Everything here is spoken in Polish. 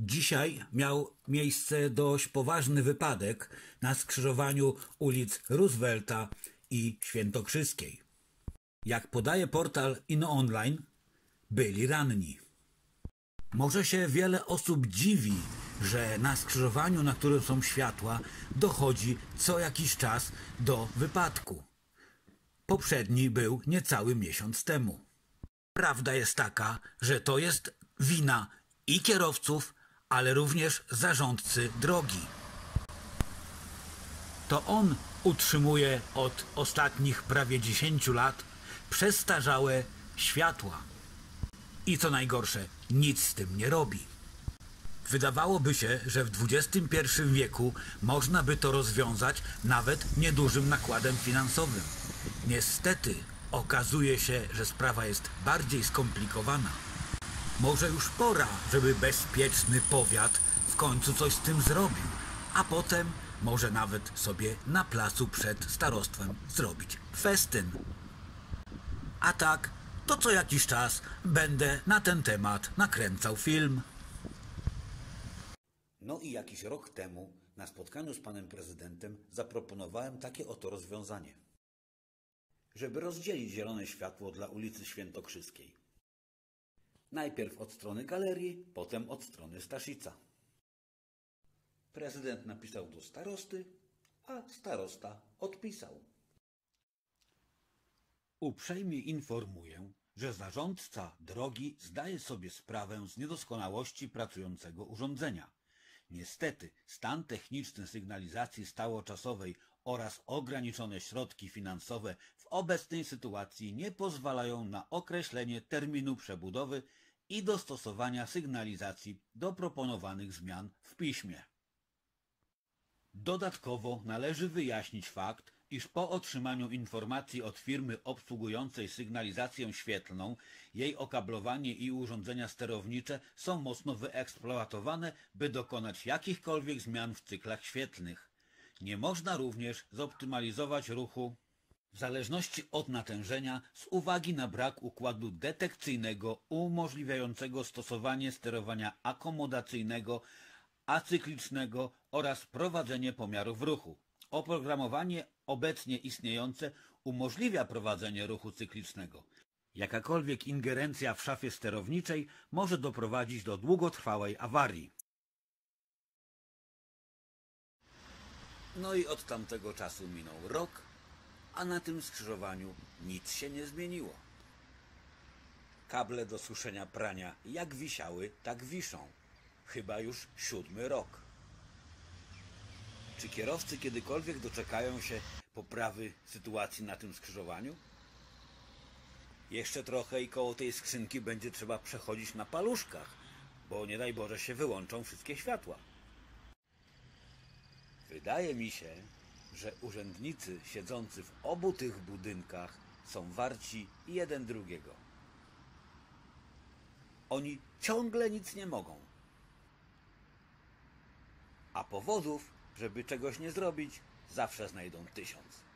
Dzisiaj miał miejsce dość poważny wypadek na skrzyżowaniu ulic Roosevelta i Świętokrzyskiej. Jak podaje portal InOnline, byli ranni. Może się wiele osób dziwi, że na skrzyżowaniu, na którym są światła, dochodzi co jakiś czas do wypadku. Poprzedni był niecały miesiąc temu. Prawda jest taka, że to jest wina i kierowców, ale również zarządcy drogi. To on utrzymuje od ostatnich prawie 10 lat przestarzałe światła. I co najgorsze, nic z tym nie robi. Wydawałoby się, że w XXI wieku można by to rozwiązać nawet niedużym nakładem finansowym. Niestety okazuje się, że sprawa jest bardziej skomplikowana. Może już pora, żeby bezpieczny powiat w końcu coś z tym zrobił, a potem może nawet sobie na placu przed starostwem zrobić festyn. A tak, to co jakiś czas będę na ten temat nakręcał film. No i jakiś rok temu na spotkaniu z panem prezydentem zaproponowałem takie oto rozwiązanie. Żeby rozdzielić zielone światło dla ulicy Świętokrzyskiej. Najpierw od strony galerii, potem od strony Staszica. Prezydent napisał do starosty, a starosta odpisał. Uprzejmie informuję, że zarządca drogi zdaje sobie sprawę z niedoskonałości pracującego urządzenia. Niestety stan techniczny sygnalizacji stałoczasowej oraz ograniczone środki finansowe w obecnej sytuacji nie pozwalają na określenie terminu przebudowy i dostosowania sygnalizacji do proponowanych zmian w piśmie. Dodatkowo należy wyjaśnić fakt, iż po otrzymaniu informacji od firmy obsługującej sygnalizację świetlną, jej okablowanie i urządzenia sterownicze są mocno wyeksploatowane, by dokonać jakichkolwiek zmian w cyklach świetlnych. Nie można również zoptymalizować ruchu w zależności od natężenia z uwagi na brak układu detekcyjnego umożliwiającego stosowanie sterowania akomodacyjnego, acyklicznego oraz prowadzenie pomiarów ruchu. Oprogramowanie obecnie istniejące umożliwia prowadzenie ruchu cyklicznego. Jakakolwiek ingerencja w szafie sterowniczej może doprowadzić do długotrwałej awarii. No i od tamtego czasu minął rok, a na tym skrzyżowaniu nic się nie zmieniło. Kable do suszenia prania jak wisiały, tak wiszą. Chyba już 7. rok. Czy kierowcy kiedykolwiek doczekają się poprawy sytuacji na tym skrzyżowaniu? Jeszcze trochę i koło tej skrzynki będzie trzeba przechodzić na paluszkach, bo nie daj Boże się wyłączą wszystkie światła. Wydaje mi się, że urzędnicy siedzący w obu tych budynkach są warci jeden drugiego. Oni ciągle nic nie mogą. A powodów, żeby czegoś nie zrobić, zawsze znajdą 1000.